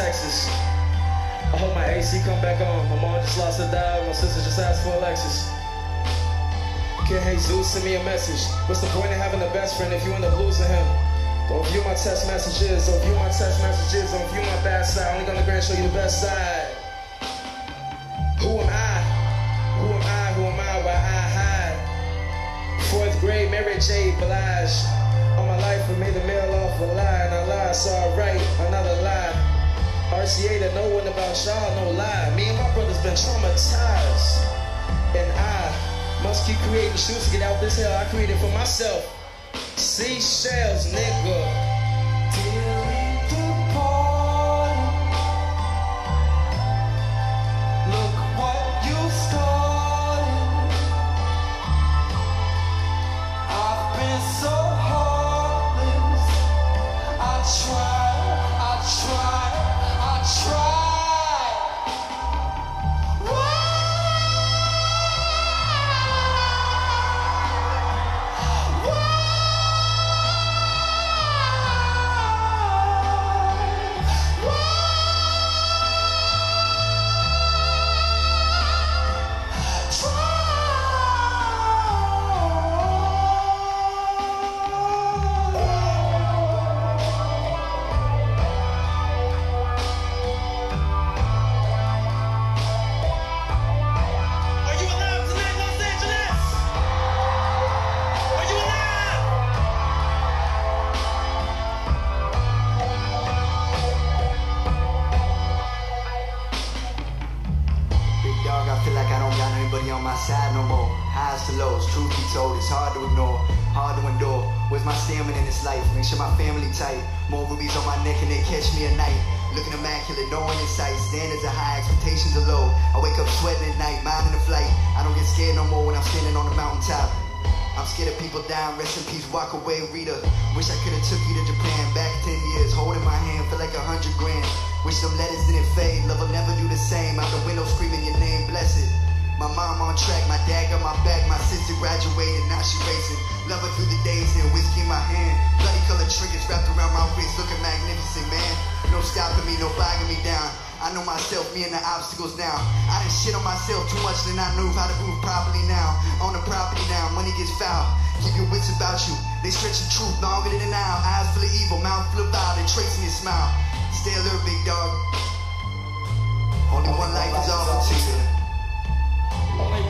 Texas. I hope my AC come back on. My mom just lost her dad. My sister just asked for Alexis. Kid Jesus send me a message. What's the point of having a best friend if you end up losing him? Don't view my text messages. Don't view my text messages. Don't view my bad side. Only gonna grant show you the best side. Who am I? Who am I? Who am I? Why I hide? 4th grade, Mary J. Blige. All my life I made a meal off a lie, and I lied, so I write another lie. RCA to know one about y'all, no lie. Me and my brother's been traumatized, and I must keep creating shoes to get out this hell I created for myself. Seashells, nigga. On my side no more. Highs to lows, truth be told, it's hard to ignore, hard to endure. Where's my stamina in this life? Make sure my family tight. More rubies on my neck and they catch me at night. Looking immaculate, no one in sight. Standards are high, expectations are low. I wake up sweating at night, minding the flight. I don't get scared no more when I'm standing on the mountaintop. I'm scared of people dying, rest in peace, walk away, Rita. Wish I could've took you to Japan, back 10 years, holding my hand, feel like 100 grand. Wish them letters didn't fade, love will never do the same. Out the window screaming your name, bless it. My mom on track, my dad got my back, my sister graduated, now she racing. Love her through the days and whiskey in my hand. Bloody colored triggers wrapped around my wrist, looking magnificent, man. No stopping me, no bogging me down. I know myself, me and the obstacles now. I done shit on myself too much than I knew how to move properly now. On the property now, money gets foul. Keep your wits about you. They stretch the truth longer than an hour. Eyes full of evil, mouth full of vile. They tracing your smile. Stay alert, big dog. Only one life is offered to you. Only